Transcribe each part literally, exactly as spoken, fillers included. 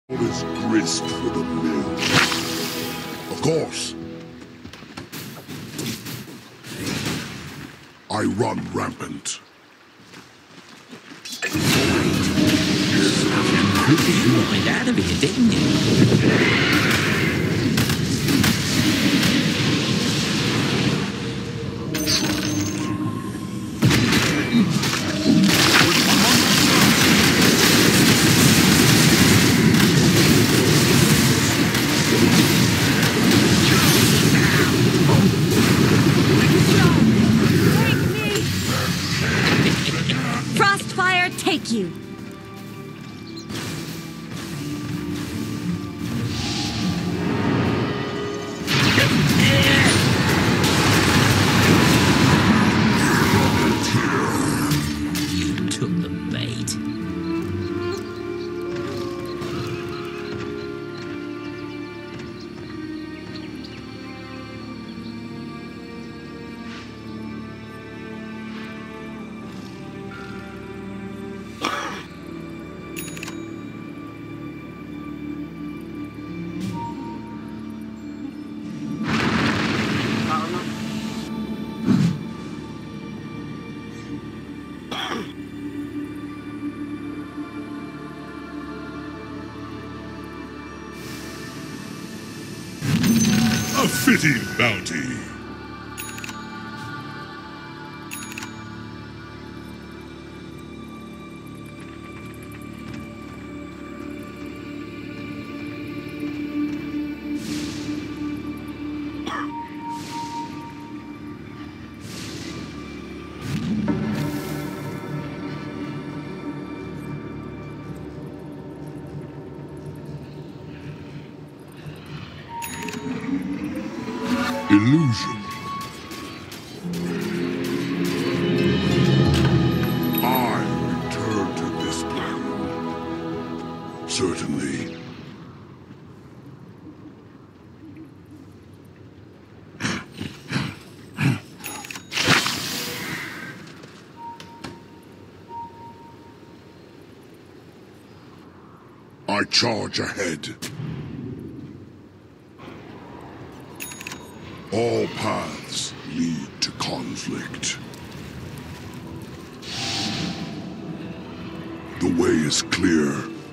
All is grist for the mill. Of course. I run rampant. You wanted out of here, didn't you? Frostfire, take you! You took the bait. A fitting bounty. Illusion. I return to this planet. Certainly. I charge ahead. All paths lead to conflict. The way is clear.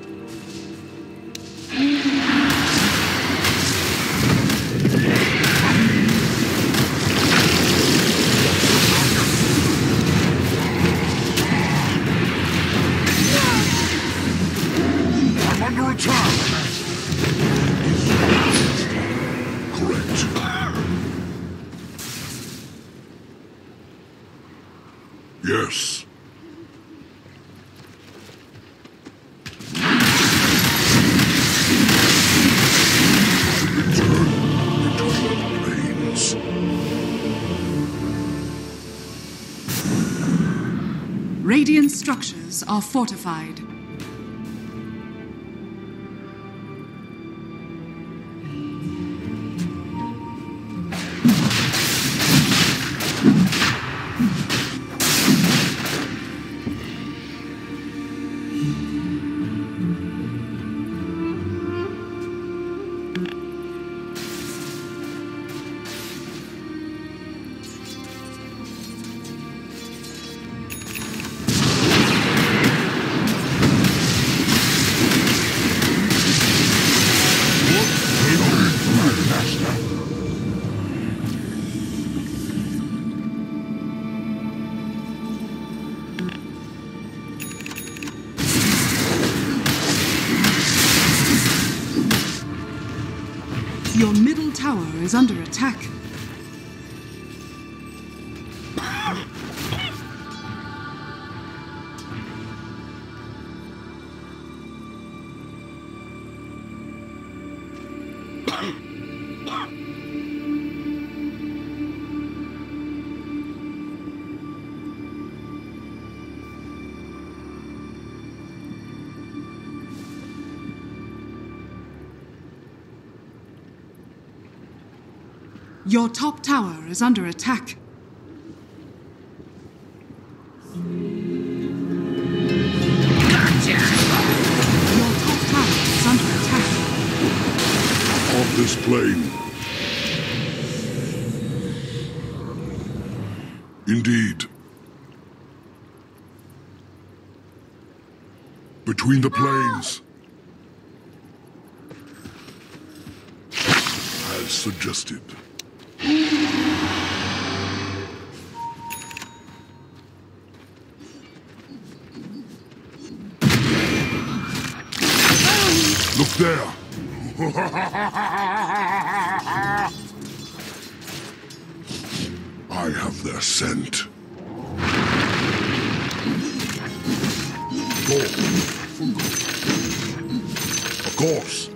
I'm under attack! Correct. Yes. I return between planes. Radiant structures are fortified. Your middle tower is under attack. Your top tower is under attack. Gotcha! Your top tower is under attack. this plane. Indeed. Between the planes. As suggested. Look there. I have their scent. Go. Of course.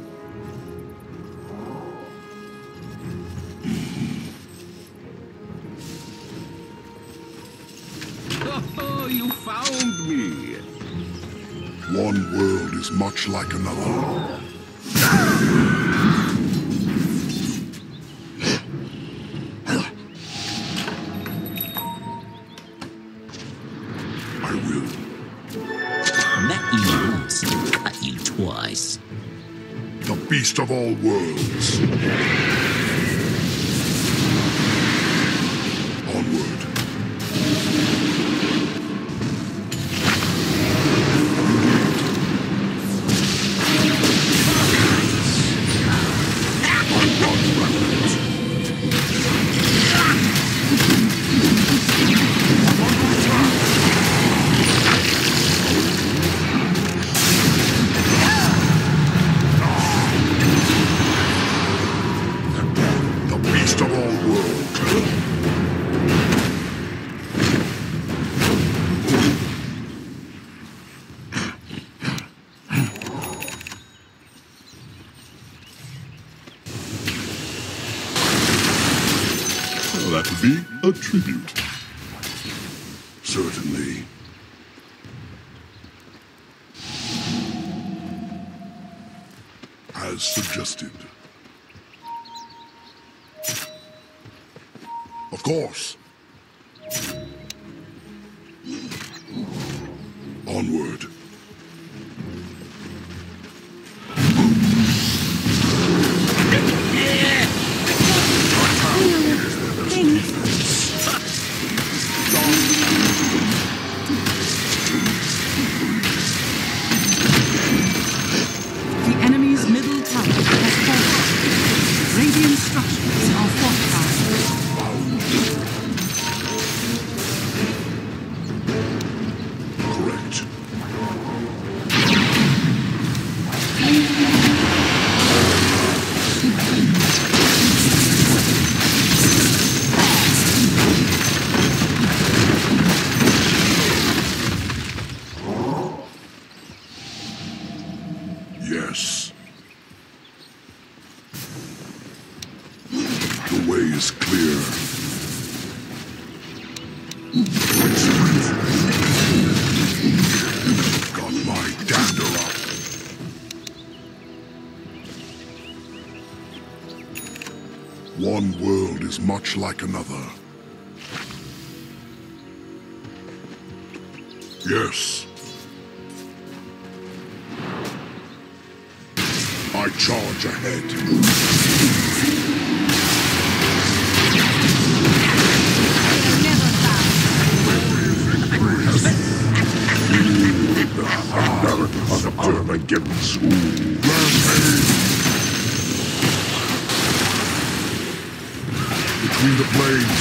Oh, you found me. One world is much like another. I will. Met you once, cut you twice. The beast of all worlds. Onward. That would be a tribute. Certainly. As suggested. Of course. Onward. The enemy's middle tower has fallen. Radiant structures are fortified. Correct. Yes. The way is clear. Got my dander up. One world is much like another. Yes. I charge ahead. Another begins. Rampage! Between the planes.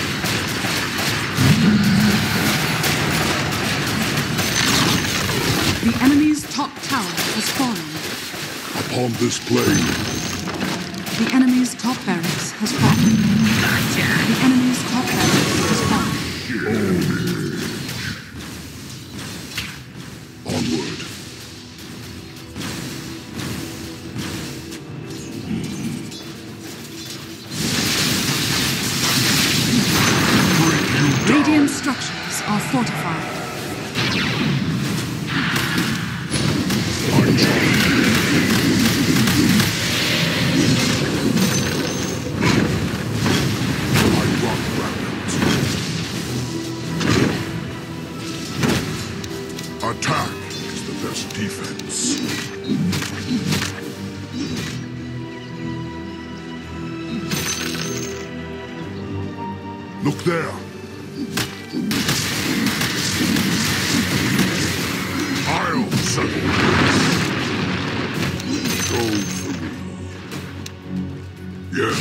The enemy's top tower has fallen. Upon this plane. The enemy's top barracks has fallen. The enemy's top barracks has fallen. Onward. Radiant structures are fortified. I charge. I run rampant. Attack is the best defense. there? I'll settle this. Go for me. Yes.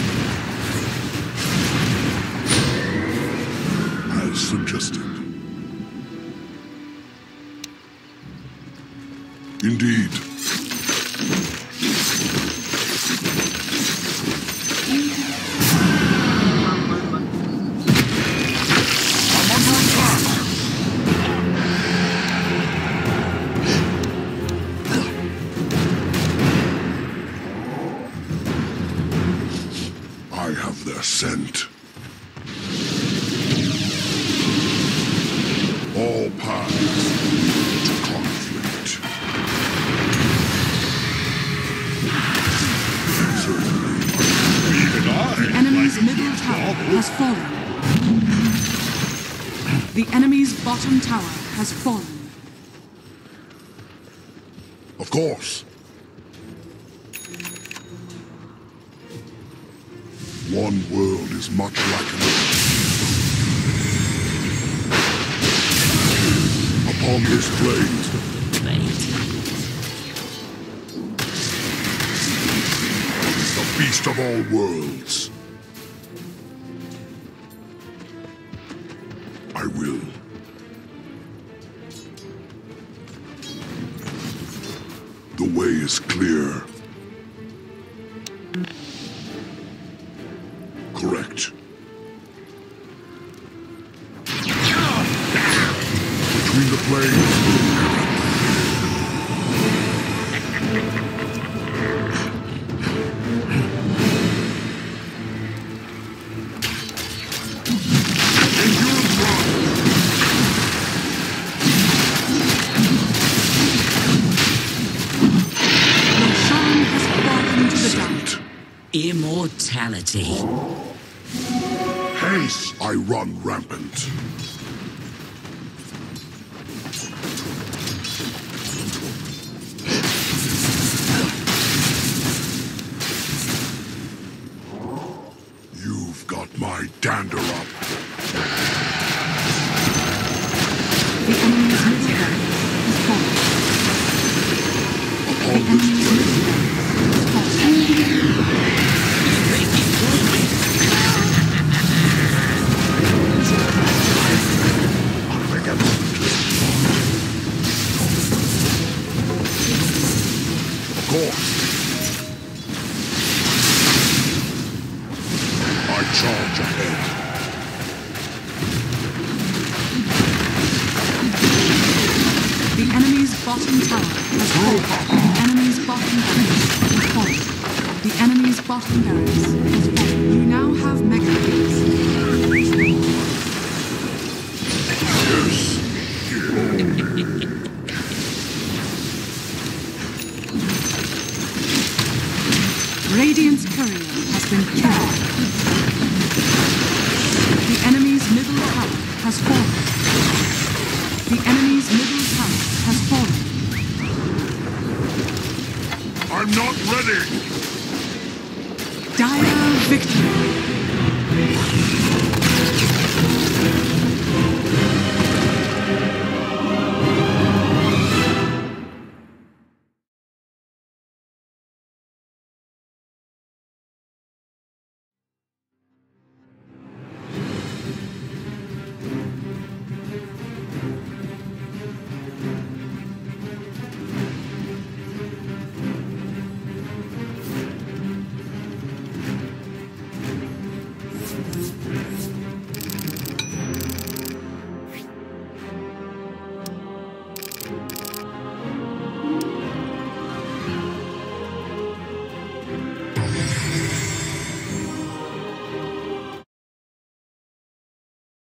As suggested. Indeed. I'm under attack. I have their scent. All paths to conflict. Certainly. Even I. The enemy's middle tower has fallen. The enemy's bottom tower has fallen. Of course. One world is much like another. Upon this blade, Wait. the beast of all worlds. I will. The way is clear. Correct. Between the blades. Roshan has fallen to the dark. Immortality. Haste! I run rampant. You've got my dander up. The enemy's middle tower has fallen. Upon this blade, of course. I charge ahead. The enemy's bottom tower has fallen. The enemy's bottom barracks has fallen. The enemy's bottom barracks has fallen. You now have mega kills. Yes. Radiant's courier has been killed. The enemy's middle tower has fallen. The enemy's middle tower has fallen. I'm not ready. Dire victory.